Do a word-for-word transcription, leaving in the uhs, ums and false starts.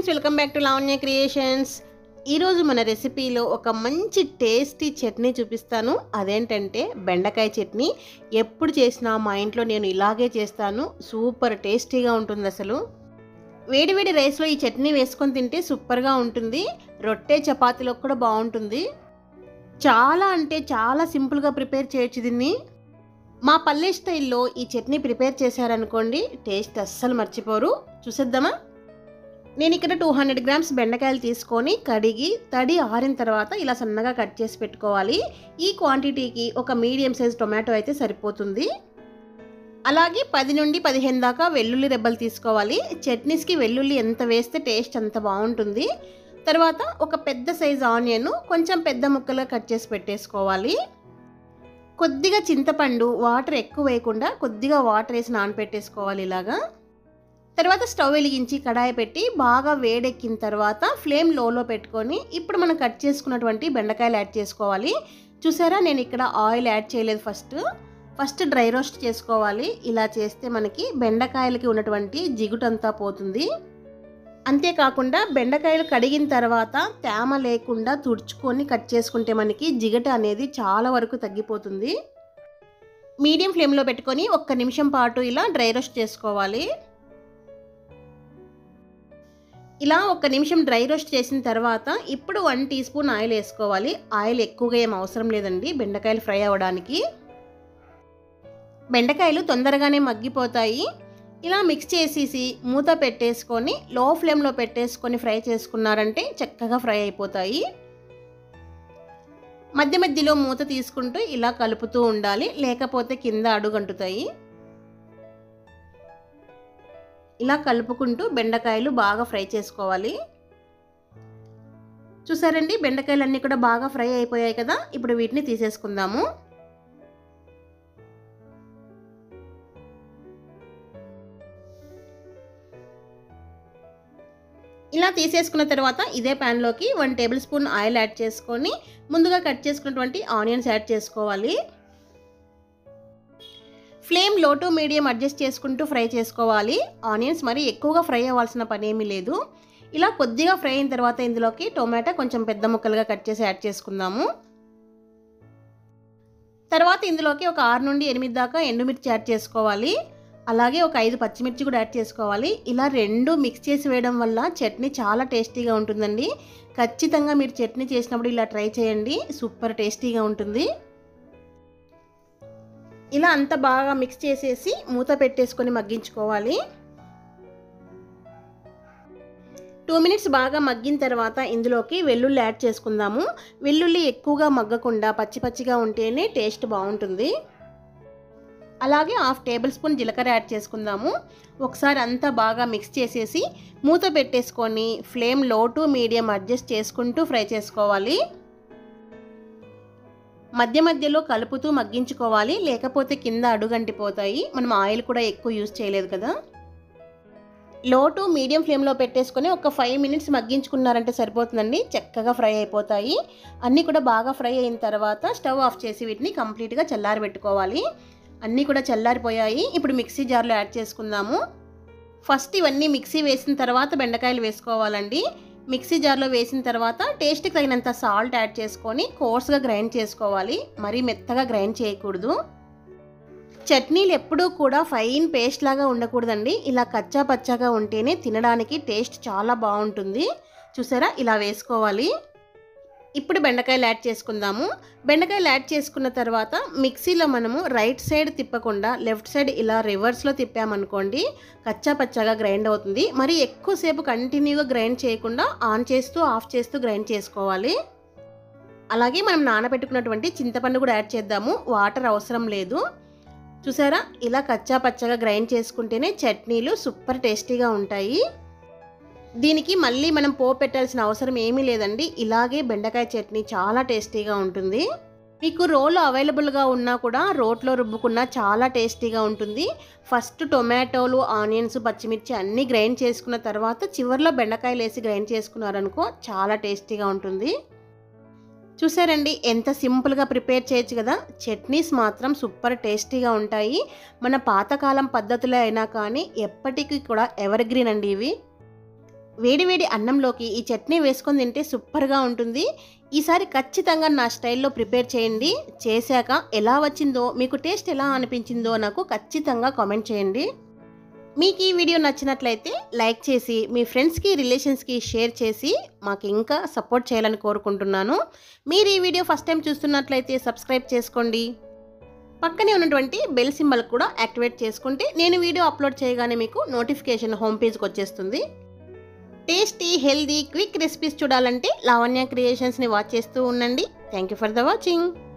Friends, welcome back to Lavanya creations. ఈరోజు మన రెసిపీలో ఒక మంచి టేస్టీ చట్నీ చూపిస్తాను. అదేంటంటే బెండకాయ చట్నీ. ఎప్పుడు చేసినా మా ఇంట్లో నేను ఇలాగే చేస్తాను. సూపర్ టేస్టీగా ఉంటుంది. అసలు వేడివేడి రైస్లో ఈ చట్నీ వేసుకొని తింటే సూపర్గా ఉంటుంది. రొట్టె చపాతీలో కూడా బాగుంటుంది. చాలా అంటే చాలా సింపుల్గా ప్రిపేర్ చేయొచ్చు దీన్ని. మా పల్లె స్టైల్లో ఈ చట్నీ ప్రిపేర్ చేశారనుకోండి, టేస్ట్ అస్సలు మర్చిపోరు. చూసేద్దామా? నేను ఇక్కడ టూ హండ్రెడ్ గ్రామ్స్ బెండకాయలు తీసుకొని కడిగి తడి ఆరిన తర్వాత ఇలా సన్నగా కట్ చేసి పెట్టుకోవాలి. ఈ క్వాంటిటీకి ఒక మీడియం సైజ్ టొమాటో అయితే సరిపోతుంది. అలాగే పది నుండి పదిహేను దాకా వెల్లుల్లి రెబ్బలు తీసుకోవాలి. చట్నీస్కి వెల్లుల్లి ఎంత వేస్తే టేస్ట్ అంత బాగుంటుంది. తర్వాత ఒక పెద్ద సైజ్ ఆనియన్ కొంచెం పెద్ద ముక్కలుగా కట్ చేసి పెట్టేసుకోవాలి. కొద్దిగా చింతపండు, వాటర్ ఎక్కువ వేయకుండా కొద్దిగా వాటర్ వేసి నానపెట్టేసుకోవాలి ఇలాగా. తర్వాత స్టవ్ వెలిగించి కడాయి పెట్టి బాగా వేడెక్కిన తర్వాత ఫ్లేమ్ లోలో పెట్టుకొని ఇప్పుడు మనం కట్ చేసుకున్నటువంటి బెండకాయలు యాడ్ చేసుకోవాలి. చూసారా, నేను ఇక్కడ ఆయిల్ యాడ్ చేయలేదు. ఫస్ట్ ఫస్ట్ డ్రై రోస్ట్ చేసుకోవాలి. ఇలా చేస్తే మనకి బెండకాయలకి ఉన్నటువంటి జిగుటంతా పోతుంది. అంతేకాకుండా బెండకాయలు కడిగిన తర్వాత తేమ లేకుండా తుడుచుకొని కట్ చేసుకుంటే మనకి జిగట అనేది చాలా వరకు తగ్గిపోతుంది. మీడియం ఫ్లేమ్లో పెట్టుకొని ఒక్క నిమిషం పాటు ఇలా డ్రై రోస్ట్ చేసుకోవాలి. ఇలా ఒక నిమిషం డ్రై రోస్ట్ చేసిన తర్వాత ఇప్పుడు వన్ టీ స్పూన్ ఆయిల్ వేసుకోవాలి. ఆయిల్ ఎక్కువగా ఏం అవసరం లేదండి బెండకాయలు ఫ్రై అవ్వడానికి. బెండకాయలు తొందరగానే మగ్గిపోతాయి. ఇలా మిక్స్ చేసేసి మూత పెట్టేసుకొని లో ఫ్లేమ్లో పెట్టేసుకొని ఫ్రై చేసుకున్నారంటే చక్కగా ఫ్రై అయిపోతాయి. మధ్య మధ్యలో మూత తీసుకుంటూ ఇలా కలుపుతూ ఉండాలి, లేకపోతే కింద అడుగంటుతాయి. ఇలా కలుపుకుంటూ బెండకాయలు బాగా ఫ్రై చేసుకోవాలి. చూసారండి, బెండకాయలు అన్నీ కూడా బాగా ఫ్రై అయిపోయాయి కదా. ఇప్పుడు వీటిని తీసేసుకుందాము. ఇలా తీసేసుకున్న తర్వాత ఇదే ప్యాన్లోకి one tablespoon oil add చేసుకొని ముందుగా కట్ చేసుకున్నటువంటి ఆనియన్స్ యాడ్ చేసుకోవాలి. Flame low to medium adjust చేసుకుంటూ ఫ్రై చేసుకోవాలి. ఆనియన్స్ మరి ఎక్కువగా ఫ్రై అవ్వాల్సిన పని ఏమీ లేదు. ఇలా కొద్దిగా ఫ్రై అయిన తర్వాత ఇందులోకి టొమాటో కొంచెం పెద్ద ముక్కలుగా కట్ చేసి యాడ్ చేసుకుందాము. తర్వాత ఇందులోకి ఒక ఆరు నుండి ఎనిమిది దాకా ఎండుమిర్చి యాడ్ చేసుకోవాలి. అలాగే ఒక ఐదు పచ్చిమిర్చి కూడా యాడ్ చేసుకోవాలి. ఇలా రెండు మిక్స్ చేసి వేయడం వల్ల చట్నీ చాలా టేస్టీగా ఉంటుందండి. ఖచ్చితంగా మీరు చట్నీ చేసినప్పుడు ఇలా ట్రై చేయండి, సూపర్ టేస్టీగా ఉంటుంది. ఇలా అంతా బాగా మిక్స్ చేసేసి మూత పెట్టేసుకొని మగ్గించుకోవాలి. టూ మినిట్స్ బాగా మగ్గిన తర్వాత ఇందులోకి వెల్లుల్లి యాడ్ చేసుకుందాము. వెల్లుల్లి ఎక్కువగా మగ్గకుండా పచ్చి పచ్చిగా ఉంటేనే టేస్ట్ బాగుంటుంది. అలాగే హాఫ్ టేబుల్ స్పూన్ జీలకర్ర యాడ్ చేసుకుందాము. ఒకసారి అంతా బాగా మిక్స్ చేసేసి మూత పెట్టేసుకొని flame low to medium adjust చేసుకుంటూ ఫ్రై చేసుకోవాలి. మధ్య మధ్యలో కలుపుతూ మగ్గించుకోవాలి, లేకపోతే కింద అడుగంటిపోతాయి. మనం ఆయిల్ కూడా ఎక్కువ యూజ్ చేయలేదు కదా. లో టు మీడియం ఫ్లేమ్లో పెట్టేసుకొని ఒక ఫైవ్ మినిట్స్ మగ్గించుకున్నారంటే సరిపోతుందండి, చక్కగా ఫ్రై అయిపోతాయి. అన్నీ కూడా బాగా ఫ్రై అయిన తర్వాత స్టవ్ ఆఫ్ చేసి వీటిని కంప్లీట్గా చల్లారి పెట్టుకోవాలి. అన్నీ కూడా చల్లారిపోయాయి. ఇప్పుడు మిక్సీ జార్లో యాడ్ చేసుకుందాము. ఫస్ట్ ఇవన్నీ మిక్సీ వేసిన తర్వాత బెండకాయలు వేసుకోవాలండి. మిక్సీ జార్లో వేసిన తర్వాత టేస్ట్కి తగినంత సాల్ట్ యాడ్ చేసుకొని కోర్స్గా గ్రైండ్ చేసుకోవాలి. మరీ మెత్తగా గ్రైండ్ చేయకూడదు. చట్నీలు ఎప్పుడూ కూడా ఫైన్ పేస్ట్ లాగా ఉండకూడదండి. ఇలా కచ్చా పచ్చాగా ఉంటేనే తినడానికి టేస్ట్ చాలా బాగుంటుంది. చూసారా, ఇలా వేసుకోవాలి. ఇప్పుడు బెండకాయలు యాడ్ చేసుకుందాము. బెండకాయలు యాడ్ చేసుకున్న తర్వాత మిక్సీలో మనము రైట్ సైడ్ తిప్పకుండా లెఫ్ట్ సైడ్ ఇలా రివర్స్లో తిప్పామనుకోండి, కచ్చా పచ్చాగా గ్రైండ్ అవుతుంది. మరి ఎక్కువసేపు కంటిన్యూగా గ్రైండ్ చేయకుండా ఆన్ చేస్తూ ఆఫ్ చేస్తూ గ్రైండ్ చేసుకోవాలి. అలాగే మనం నానబెట్టుకున్నటువంటి చింతపండు కూడా యాడ్ చేద్దాము. వాటర్ అవసరం లేదు. చూసారా, ఇలా కచ్చా పచ్చాగా గ్రైండ్ చేసుకుంటేనే చట్నీలు సూపర్ టేస్టీగా ఉంటాయి. దీనికి మళ్ళీ మనం పోపు పెట్టాల్సిన అవసరం ఏమీ లేదండి. ఇలాగే బెండకాయ చట్నీ చాలా టేస్టీగా ఉంటుంది. మీకు రోలు అవైలబుల్గా ఉన్నా కూడా రోట్లో రుబ్బుకున్నా చాలా టేస్టీగా ఉంటుంది. ఫస్ట్ టొమాటోలు, ఆనియన్స్, పచ్చిమిర్చి అన్నీ గ్రైండ్ చేసుకున్న తర్వాత చివరిలో బెండకాయలు వేసి గ్రైండ్ చేసుకున్నారనుకో చాలా టేస్టీగా ఉంటుంది. చూసారండి, ఎంత సింపుల్గా ప్రిపేర్ చేయొచ్చు కదా. చట్నీస్ మాత్రం సూపర్ టేస్టీగా ఉంటాయి. మన పాతకాలం పద్ధతులే అయినా కానీ ఎప్పటికీ కూడా ఎవర్ గ్రీన్ అండి ఇవి. వేడి వేడి అన్నంలోకి ఈ చట్నీ వేసుకొని తింటే సూపర్గా ఉంటుంది. ఈసారి ఖచ్చితంగా నా స్టైల్లో ప్రిపేర్ చేయండి. చేశాక ఎలా వచ్చిందో, మీకు టేస్ట్ ఎలా అనిపించిందో నాకు ఖచ్చితంగా కామెంట్ చేయండి. మీకు ఈ వీడియో నచ్చినట్లయితే లైక్ చేసి మీ ఫ్రెండ్స్కి, రిలేషన్స్కి షేర్ చేసి మాకు ఇంకా సపోర్ట్ చేయాలని కోరుకుంటున్నాను. మీరు ఈ వీడియో ఫస్ట్ టైం చూస్తున్నట్లయితే సబ్స్క్రైబ్ చేసుకోండి. పక్కనే ఉన్నటువంటి బెల్ సింబల్ కూడా యాక్టివేట్ చేసుకుంటే నేను వీడియో అప్లోడ్ చేయగానే మీకు నోటిఫికేషన్ హోమ్ పేజ్కి వచ్చేస్తుంది. టేస్టీ, హెల్దీ, క్విక్ రెసిపీస్ చూడాలంటే లావణ్య క్రియేషన్స్ని వాచ్ చేస్తూ ఉండండి. Thank you for the watching.